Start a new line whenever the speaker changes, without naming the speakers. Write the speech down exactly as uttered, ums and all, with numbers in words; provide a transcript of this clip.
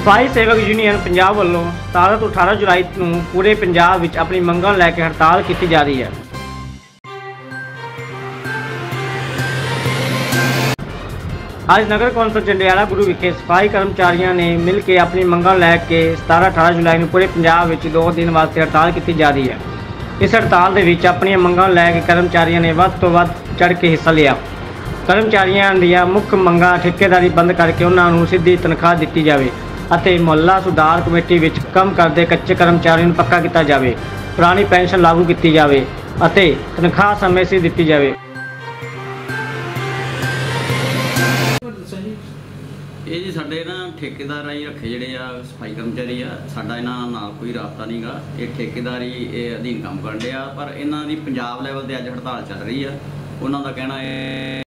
ਸਫਾਈ ਸੇਵਕ ਯੂਨੀਅਨ ਪੰਜਾਬ ਵੱਲੋਂ ਸਤਾਰਾਂ ਤੋਂ ਅਠਾਰਾਂ ਜੁਲਾਈ ਨੂੰ ਪੂਰੇ ਪੰਜਾਬ ਵਿੱਚ ਆਪਣੀ ਮੰਗਾਂ ਲੈ ਕੇ ਹੜਤਾਲ ਕੀਤੀ ਜਾ ਰਹੀ ਹੈ। ਅੱਜ ਨਗਰ ਕੌਂਸਲ ਜੰਡਿਆਲਾ ਗੁਰੂ ਵਿਖੇ ਸਫਾਈ ਕਰਮਚਾਰੀਆਂ ਨੇ ਮਿਲ ਕੇ ਆਪਣੀ ਮੰਗਾਂ ਲੈ ਕੇ ਸਤਾਰਾਂ ਅਠਾਰਾਂ ਜੁਲਾਈ ਨੂੰ ਪੂਰੇ ਪੰਜਾਬ ਵਿੱਚ ਦੋ ਦਿਨ ਵਾਸਤੇ ਹੜਤਾਲ ਕੀਤੀ ਜਾ ਰਹੀ ਹੈ। ਇਸ ਹੜਤਾਲ ਦੇ ਵਿੱਚ ਆਪਣੀਆਂ ਮੰਗਾਂ ਲੈ ਕੇ ਕਰਮਚਾਰੀਆਂ ਨੇ ਵੱਧ ਤੋਂ ਵੱਧ ਚੜ੍ਹ ਕੇ ਹਿੱਸਾ ਲਿਆ। ਕਰਮਚਾਰੀਆਂ ਦੀਆਂ ਮੁੱਖ ਮੰਗਾਂ ਠੇਕੇਦਾਰੀ ਬੰਦ ਕਰਕੇ ਉਹਨਾਂ ਨੂੰ ਸਿੱਧੀ ਤਨਖਾਹ ਦਿੱਤੀ ਜਾਵੇ ਅਤੇ ਮੁਹੱਲਾ ਸੁਧਾਰ ਕਮੇਟੀ ਵਿੱਚ ਕੰਮ ਕਰਦੇ ਕੱਚੇ ਕਰਮਚਾਰੀਆਂ ਨੂੰ ਪੱਕਾ ਕੀਤਾ ਜਾਵੇ, ਪੁਰਾਣੀ ਪੈਨਸ਼ਨ ਲਾਗੂ ਕੀਤੀ ਜਾਵੇ ਅਤੇ ਤਨਖਾਹ ਸਮੇਂ ਸਿਰ ਦਿੱਤੀ ਜਾਵੇ।
ਇਹ ਜੀ ਸਾਡੇ ਨਾ ਠੇਕੇਦਾਰ ਰਾਹੀਂ ਰੱਖੇ ਜਿਹੜੇ ਆ ਸਫਾਈ ਕਰਮਚਾਰੀ ਆ, ਸਾਡਾ ਇਹਨਾਂ ਨਾਲ ਕੋਈ ਰਾਬਤਾ ਨਹੀਂਗਾ। ਇਹ ਠੇਕੇਦਾਰੀ ਇਹ ਅਧੀਨ ਕੰਮ ਕਰਨ ਡਿਆ, ਪਰ ਇਹਨਾਂ ਦੀ ਪੰਜਾਬ ਲੈਵਲ ਤੇ ਅੱਜ ਹੜਤਾਲ ਚੱਲ ਰਹੀ ਆ। ਉਹਨਾਂ ਦਾ ਕਹਿਣਾ ਹੈ